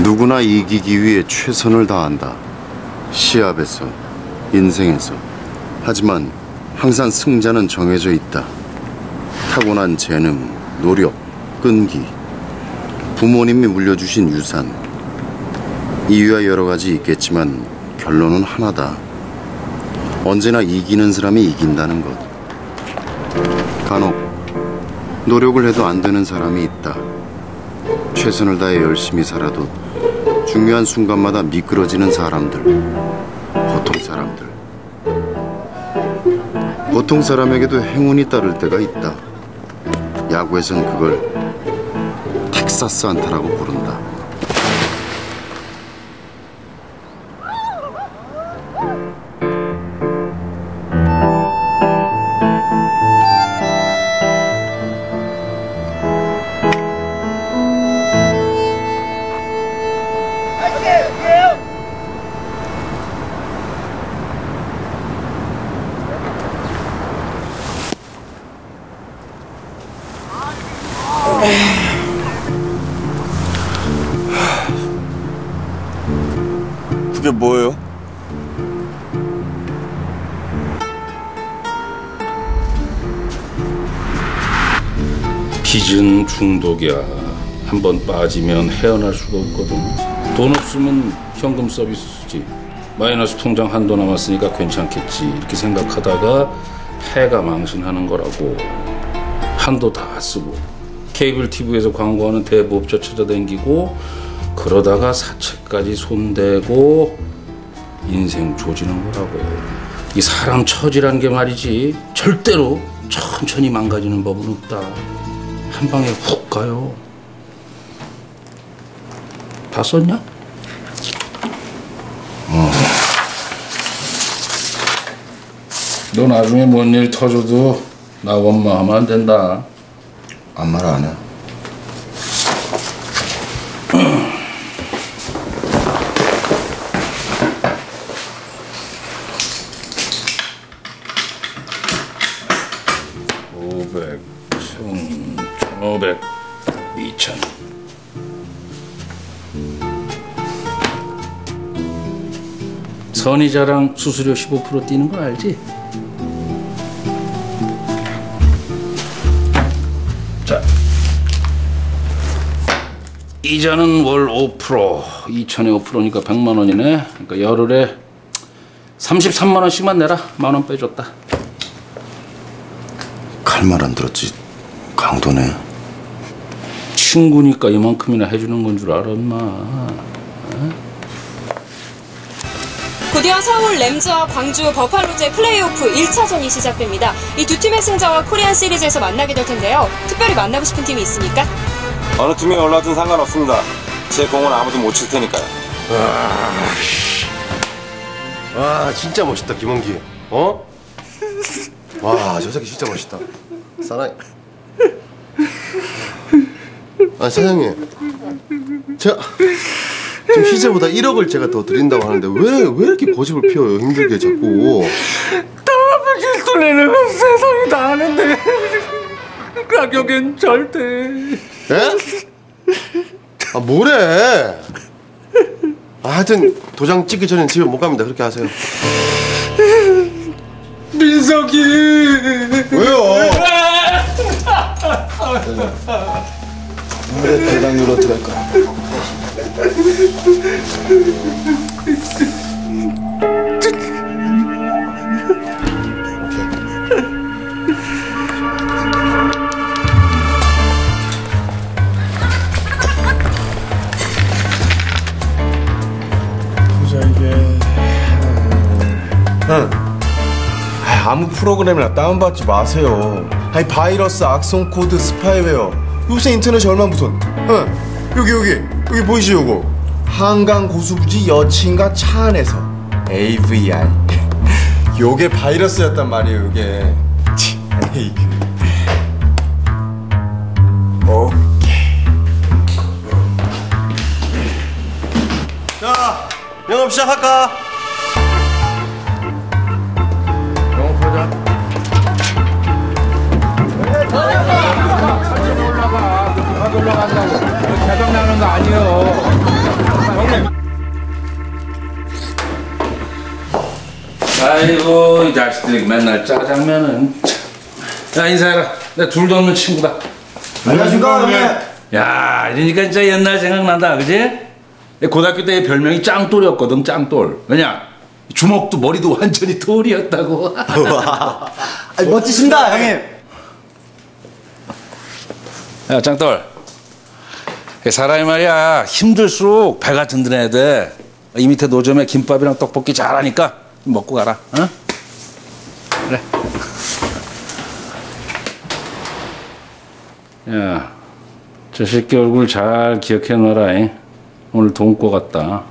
누구나 이기기 위해 최선을 다한다. 시합에서, 인생에서. 하지만 항상 승자는 정해져 있다. 타고난 재능, 노력, 끈기, 부모님이 물려주신 유산. 이유야 여러 가지 있겠지만 결론은 하나다. 언제나 이기는 사람이 이긴다는 것. 간혹 노력을 해도 안 되는 사람이 있다. 최선을 다해 열심히 살아도 중요한 순간마다 미끄러지는 사람들. 보통 사람들. 보통 사람에게도 행운이 따를 때가 있다. 야구에선 그걸 텍사스 안타라고 부른다. 그게 뭐예요? 빚은 중독이야. 한번 빠지면 헤어날 수가 없거든. 돈 없으면 현금 서비스 쓰지. 마이너스 통장 한도 남았으니까 괜찮겠지 이렇게 생각하다가 패가 망신하는 거라고. 한도 다 쓰고 케이블 TV에서 광고하는 대부업자 찾아다니고 그러다가 사채까지 손대고 인생 조지는 거라고. 이 사람 처지란 게 말이지 절대로 천천히 망가지는 법은 없다. 한 방에 훅 가요. 다 썼냐? 너 나중에 뭔 일 터져도 나 원망하면 안 된다. 아무 말 안 해. (500, 1,500, 2,000) 선이자랑 수수료 15% 뛰는 거 알지? 자, 이자는 월 5%, 2천에 5%니까 100만 원이네. 그러니까 열흘에 33만 원씩만 내라. 만 원 빼줬다. 칼 말 안 들었지. 강도네. 친구니까 이만큼이나 해주는 건 줄 알아, 인마. 곧이어 서울 램즈와 광주 버팔로즈의 플레이오프 1차전이 시작됩니다. 이 두 팀의 승자와 코리안 시리즈에서 만나게 될 텐데요. 특별히 만나고 싶은 팀이 있습니까? 어느 팀이 올라와든 상관없습니다. 제 공은 아무도 못 칠 테니까요. 와 진짜 멋있다 김원기. 어? 와 저 새끼 진짜 멋있다. 사나이. 아 사장님 제가 좀 희재보다 1억을 제가 더 드린다고 하는데 왜 이렇게 고집을 피워요 힘들게 자꾸. 따블질 돌리는 세상이 다 아는데 가격엔 절대. 에? 아 뭐래. 아, 하여튼 도장 찍기 전엔 집에 못 갑니다. 그렇게 하세요. 민석이 왜요? 왜 대강으로 어떡할까? 보자 이게. 아무 프로그램이나 다운받지 마세요. 아니 바이러스, 악성 코드, 스파이웨어. 요새 인터넷이 얼마나 무서워. 여기 보이시죠 요거? 한강 고수부지 여친과 차 안에서 AVR. 요게 바이러스였단 말이에요 요게. 에이그. 오케이. 자 영업 시작할까? 올라간다고. 계속 나는 거 아니에요. 아이고 이 자식들이 맨날 짜장면은. 야 인사해라. 내 둘도 없는 친구다. 안녕하십니까 형님. 야 이러니까 진짜 옛날 생각난다, 그지? 내 고등학교 때 별명이 짱돌이었거든, 짱돌. 왜냐? 주먹도 머리도 완전히 돌이었다고. 멋지십니다 형님. 야 짱돌, 사람이 말이야 힘들수록 배가 든든해야 돼. 이 밑에 노점에 김밥이랑 떡볶이 잘하니까 먹고 가라. 어? 그래. 야, 저 새끼 얼굴 잘 기억해 놔라. 잉? 오늘 돈고 갔다.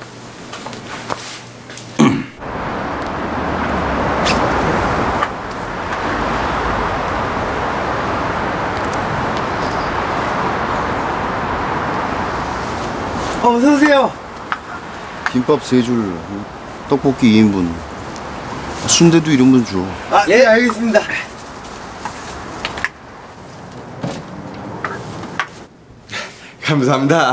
어서 오세요. 김밥 3줄, 떡볶이 2인분, 순대도 1인분 줘. 예 알겠습니다. 감사합니다.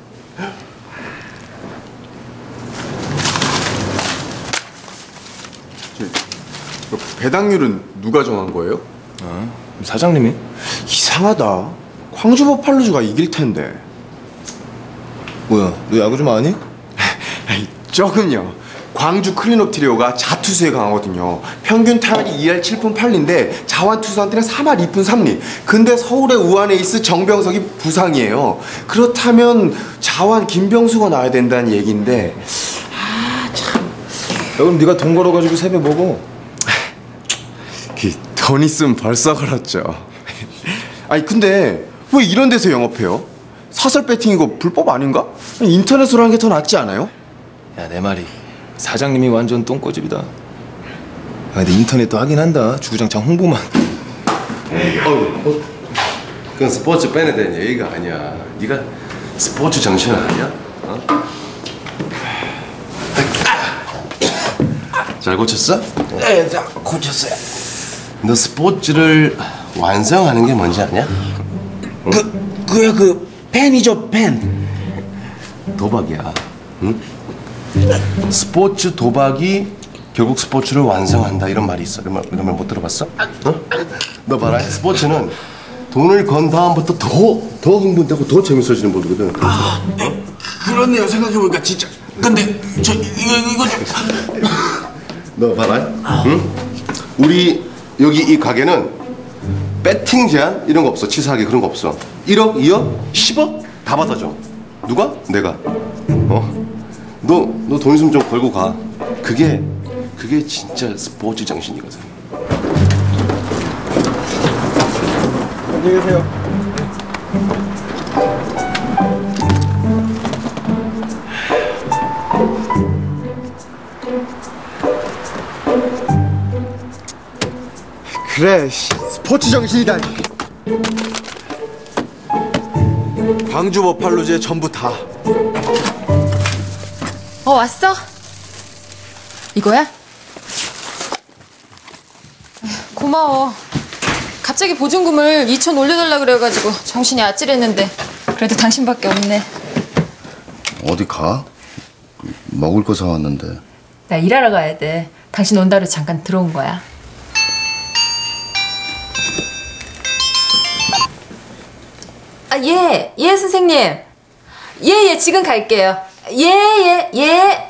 배당률은 누가 정한 거예요? 사장님이? 이상하다. 광주 버팔로즈가 이길 텐데. 뭐야, 너 야구 좀 아니? 아이, 조금요. 광주 클린업 트리오가 자투수에 강하거든요. 평균 타율이 2할 7푼 8리인데 자완 투수한테는 3할 2푼 3리. 근데 서울의 우한 에이스 정병석이 부상이에요. 그렇다면 자완 김병수가 나와야 된다는 얘기인데 야, 그럼 네가 돈 걸어가지고 세배 먹어. 돈 있으면 벌써 걸었죠. 아니 근데 왜 이런 데서 영업해요? 사설 배팅 이거 불법 아닌가? 인터넷으로 하는 게 더 낫지 않아요? 야, 내 말이 사장님이 완전 똥꼬집이다. 야, 근데 인터넷도 하긴 한다. 주구장창 홍보만. 그건 스포츠 팬에 대한 얘기가 아니야. 네가 스포츠 정신 아니야? 어? 잘 고쳤어? 네, 자, 고쳤어요. 너 스포츠를 완성하는 게 뭔지 아냐? 그야 그 팬이죠, 팬. 도박이야. 응? 스포츠 도박이 결국 스포츠를 완성한다 이런 말이 있어. 이런 말 못 들어봤어? 어? 너 봐라. 스포츠는 돈을 건 다음부터 더 흥분되고 더 재밌어지는 법이거든. 그렇네요. 생각해보니까 진짜. 근데 저 이거 너 봐라. 응? 우리 여기 이 가게는 배팅 제한 이런 거 없어. 치사하게 그런 거 없어. 1억, 2억, 10억 다 받아줘. 누가? 내가. 너 돈 있으면 좀 걸고 가. 그게 진짜 스포츠 정신이거든. 안녕히 계세요. 그래, 스포츠 정신이다. 광주 버팔로즈의 전부 다. 왔어? 이거야? 고마워. 갑자기 보증금을 2천 올려달라 그래가지고 정신이 아찔했는데 그래도 당신밖에 없네. 어디 가? 먹을 거 사왔는데. 나 일하러 가야 돼. 당신 온다고 잠깐 들어온 거야. 예, 선생님. 예, 지금 갈게요. 예.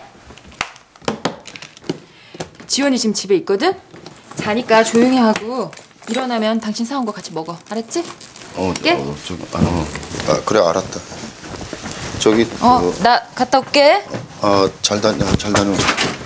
지원이 지금 집에 있거든? 자니까 조용히 하고 일어나면 당신 사온 거 같이 먹어. 알았지? 예? 저기, 그래, 알았다. 저기, 나 갔다 올게. 잘 다녀.